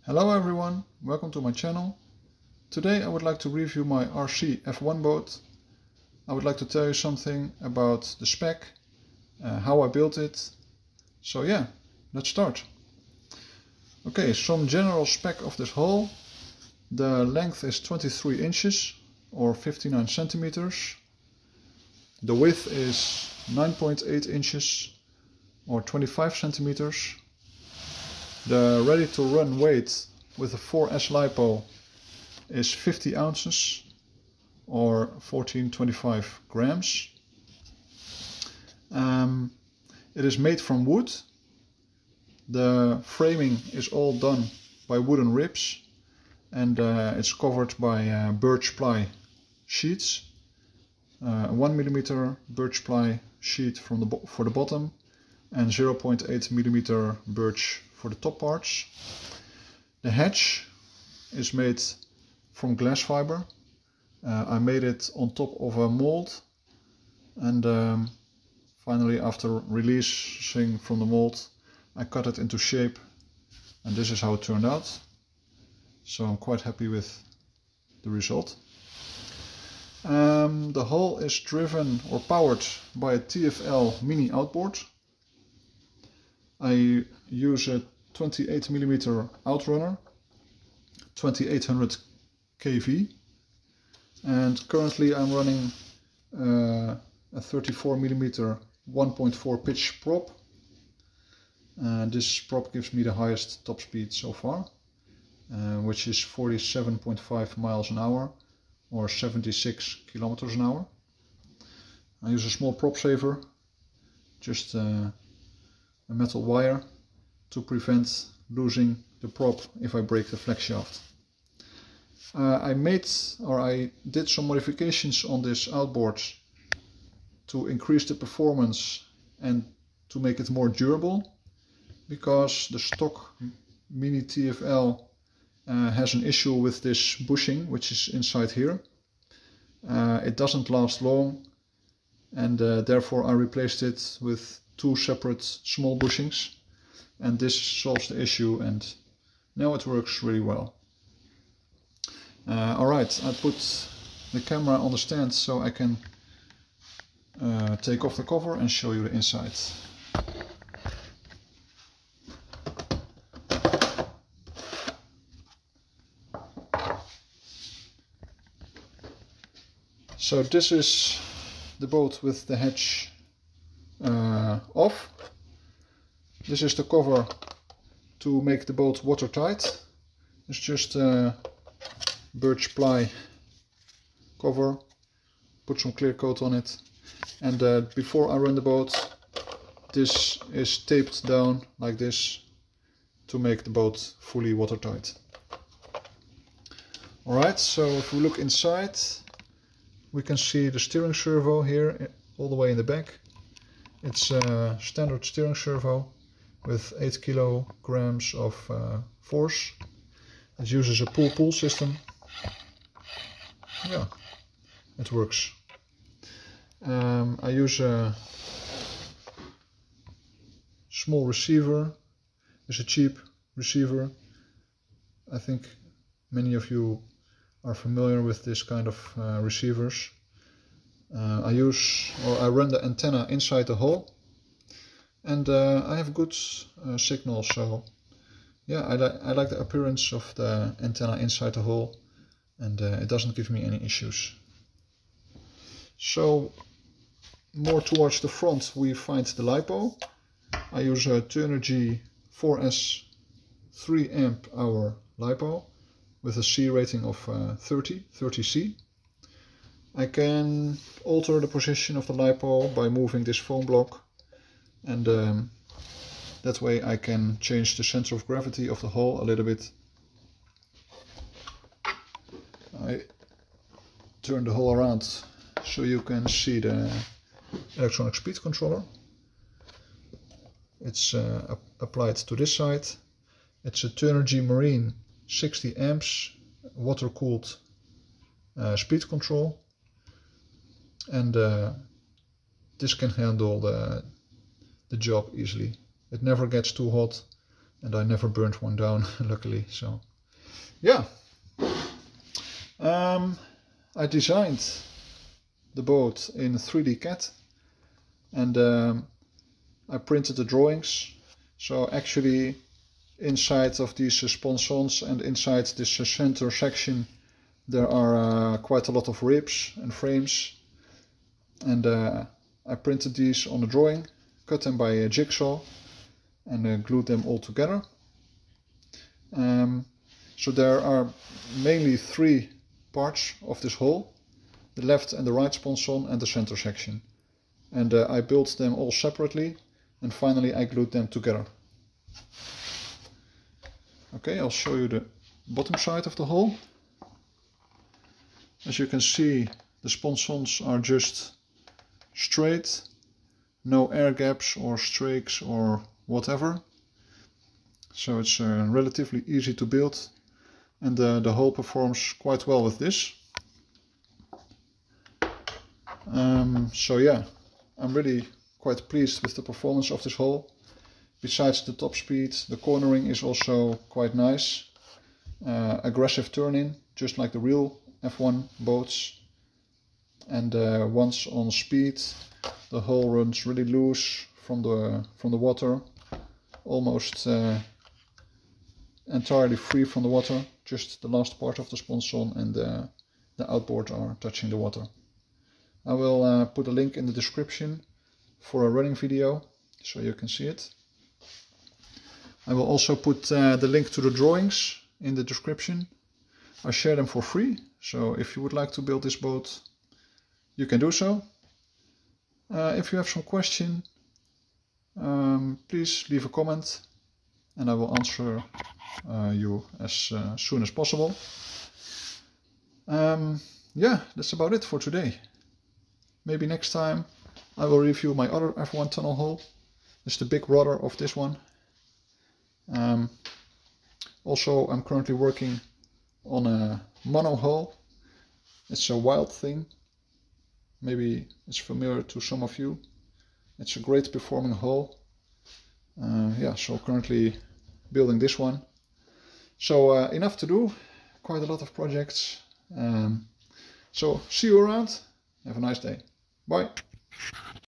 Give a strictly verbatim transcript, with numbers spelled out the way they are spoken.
Hello everyone, welcome to my channel. Today I would like to review my R C F one boat. I would like to tell you something about the spec, uh, how I built it. So yeah, let's start. Okay, some general spec of this hull. The length is twenty-three inches or fifty-nine centimeters. The width is nine point eight inches or twenty-five centimeters. The ready to run weight with a four S LiPo is fifty ounces or fourteen twenty-five grams. Um, it is made from wood. The framing is all done by wooden ribs and uh, it's covered by uh, birch ply sheets. Uh, a one millimeter birch ply sheet from the for the bottom and zero point eight millimeter birch for the top parts. The hatch is made from glass fiber. Uh, I made it on top of a mold, and um, finally, after releasing from the mold, I cut it into shape, and this is how it turned out. So I'm quite happy with the result. Um, the hull is driven or powered by a T F L mini outboard. I use a twenty-eight millimeter outrunner, twenty-eight hundred K V, and currently I'm running uh, a thirty-four millimeter one point four pitch prop. Uh, this prop gives me the highest top speed so far, uh, which is forty-seven point five miles an hour or seventy-six kilometers an hour. I use a small prop saver, just uh, a metal wire to prevent losing the prop if I break the flex shaft. Uh, I made or I did some modifications on this outboard to increase the performance and to make it more durable, because the stock mini T F L uh, has an issue with this bushing which is inside here. Uh, it doesn't last long, and uh, therefore I replaced it with two separate small bushings, and this solves the issue, and now it works really well. Uh, Alright, I put the camera on the stand so I can uh, take off the cover and show you the inside. So this is the boat with the hatch uh, off. This is the cover to make the boat watertight. It's just a birch ply cover. Put some clear coat on it. And uh, before I run the boat, this is taped down like this to make the boat fully watertight. Alright, so if we look inside, we can see the steering servo here all the way in the back. It's a standard steering servo with eight kilograms of uh, force. It uses a pull-pull system. Yeah, it works. Um, I use a small receiver. It's a cheap receiver. I think many of you are familiar with this kind of uh, receivers. Uh, I use or I run the antenna inside the hull, and uh, I have good uh, signal. So yeah, I, li I like the appearance of the antenna inside the hull, and uh, it doesn't give me any issues. So more towards the front we find the LiPo. I use a Turnigy four S three amp hour LiPo with a C rating of uh, thirty, thirty C. I can alter the position of the LiPo by moving this foam block, and um, that way I can change the center of gravity of the hull a little bit. I turn the hull around so you can see the electronic speed controller. It's uh, applied to this side. It's a Turnigy Marine sixty amps water cooled uh, speed control, and uh, this can handle the, the job easily. It never gets too hot and I never burned one down, luckily. So yeah, um, I designed the boat in three D C A D, and um, I printed the drawings. So actually inside of these uh, sponsons and inside this uh, center section there are uh, quite a lot of ribs and frames, and uh, I printed these on a drawing, cut them by a jigsaw, and uh, glued them all together. Um, so there are mainly three parts of this hull: the left and the right sponson and the center section. And uh, I built them all separately, and finally I glued them together. Okay, I'll show you the bottom side of the hull. As you can see, the sponsons are just straight, no air gaps or streaks or whatever. So it's uh, relatively easy to build, and uh, the hull performs quite well with this. Um, so yeah, I'm really quite pleased with the performance of this hull. Besides the top speed, the cornering is also quite nice. Uh, aggressive turn-in, just like the real F one boats. And uh, once on speed, the hull runs really loose from the from the water, almost uh, entirely free from the water. Just the last part of the sponson and the, the outboard are touching the water. I will uh, put a link in the description for a running video, so you can see it. I will also put uh, the link to the drawings in the description. I share them for free, so if you would like to build this boat, you can do so. Uh, if you have some question, um, please leave a comment, and I will answer uh, you as uh, soon as possible. Um, yeah, that's about it for today. Maybe next time I will review my other F one tunnel hull. It's the big brother of this one. Um, also, I'm currently working on a mono hull. It's a wild thing. Maybe it's familiar to some of you. It's a great performing hull. Uh, yeah, so currently building this one. So uh, enough to do. Quite a lot of projects. Um, so see you around. Have a nice day. Bye.